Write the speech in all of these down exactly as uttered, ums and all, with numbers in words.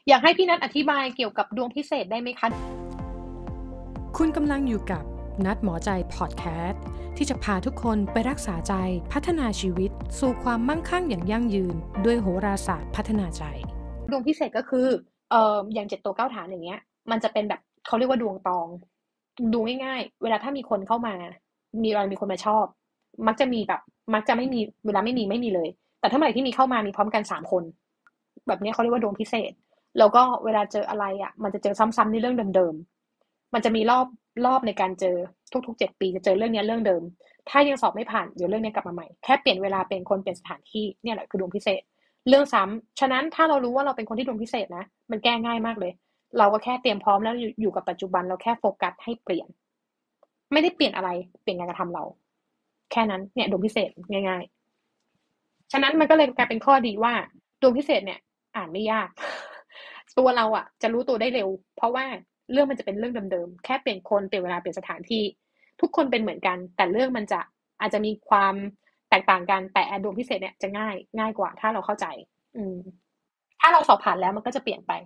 อยากให้พี่นัทอธิบายเกี่ยวกับดวงพิเศษได้ไหมคะคุณกำลังอยู่กับนัดหมอใจพอดแคสต์ที่จะพาทุกคนไปรักษาใจพัฒนาชีวิตสู่ความมั่งคั่งอย่างยั่งยืนด้วยโหราศาสตร์พัฒนาใจดวงพิเศษก็คือเอ่ออย่างเจ็ดตัวเก้าฐานอย่างเงี้ยมันจะเป็นแบบเขาเรียกว่าดวงตองดูง่ายๆเวลาถ้ามีคนเข้ามามีอะไรมีคนมาชอบมักจะมีแบบมักจะไม่มีเวลาไม่มีไม่มีเลยแต่ถ้าเมื่อไหร่ที่มีเข้ามามีพร้อมกันสามคนแบบนี้เขาเรียกว่าดวงพิเศษแล้วก็เวลาเจออะไรอ่ะมันจะเจอซ้ำๆในเรื่องเดิมๆมันจะมีรอบรอบในการเจอทุกๆเจ็ดปีจะเจอเรื่องนี้เรื่องเดิมถ้ายังสอบไม่ผ่านเดี๋ยวเรื่องนี้กลับมาใหม่แค่เปลี่ยนเวลาเป็นคนเปลี่ยนสถานที่เนี่ยแหละคือดวงพิเศษเรื่องซ้ำฉะนั้นถ้าเรารู้ว่าเราเป็นคนที่ดวงพิเศษนะมันแก้ง่ายมากเลยเราก็แค่เตรียมพร้อมแล้วอยู่กับปัจจุบันเราแค่โฟกัสให้เปลี่ยนไม่ได้เปลี่ยนอะไรเปลี่ยนการกระทำเราแค่นั้นเนี่ยดวงพิเศษง่ายๆฉะนั้นมันก็เลยกลายเป็นข้อดีว่าดวงพิเศษเนี่ยอ่านไม่ยากตัวเราอ่ะจะรู้ตัวได้เร็วเพราะว่าเรื่องมันจะเป็นเรื่องเดิมๆแค่เปลี่ยนคนเปลี่ยนเวลาเปลี่ยนสถานที่ทุกคนเป็นเหมือนกันแต่เรื่องมันจะอาจจะมีความแตกต่างกันแต่ดวงพิเศษเนี่ยจะง่ายง่ายกว่าถ้าเราเข้าใจอืมถ้าเราสอบผ่านแล้วมันก็จะเปลี่ยนไป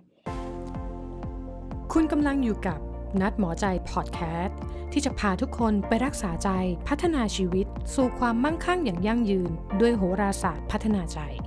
คุณกำลังอยู่กับนัดหมอใจพอดแคสต์ที่จะพาทุกคนไปรักษาใจพัฒนาชีวิตสู่ความมั่งคั่งอย่างยั่งยืนด้วยโหราศาสตร์พัฒนาใจ